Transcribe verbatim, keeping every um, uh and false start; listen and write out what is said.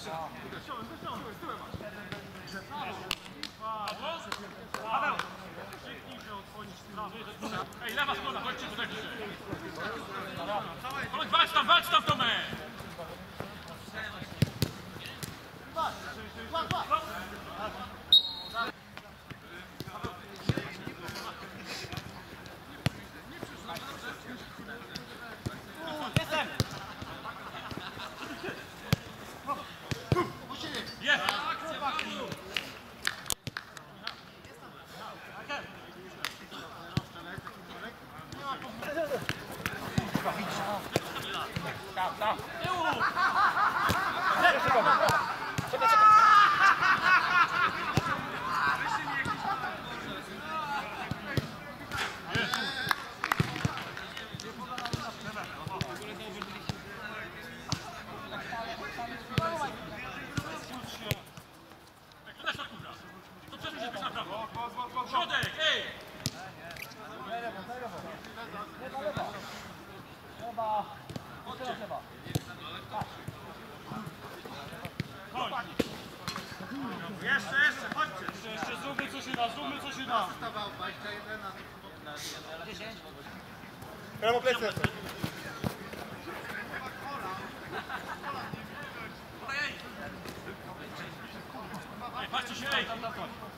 Paweł! Szybciej odsłonić stronę. Ej, lewa strona, chodźcie tutaj bliżej. Chodź, walcz tam, walcz tam, Tomek! Jestem! Jest! Tam, tam! Czekaj, czekaj! To przesuń się na prawo. Środek, ej! Chyba. Teraz chyba. Chodź. Jeszcze, jeszcze, chodźcie. Jeszcze, jeszcze, zróbmy co się da, zróbmy co się da. Zostawał dwadzieścia jeden na dziesięć. prawo plecy. Ej, patrzcie się, ej!